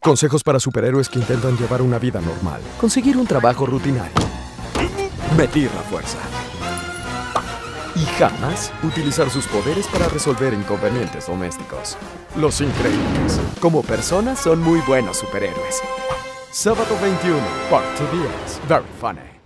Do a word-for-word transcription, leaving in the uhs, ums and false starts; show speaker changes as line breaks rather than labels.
Consejos para superhéroes que intentan llevar una vida normal. Conseguir un trabajo rutinario. Medir la fuerza. Y jamás utilizar sus poderes para resolver inconvenientes domésticos. Los Increíbles. Como personas son muy buenos superhéroes. Sábado veintiuno, Part to the X. Very funny.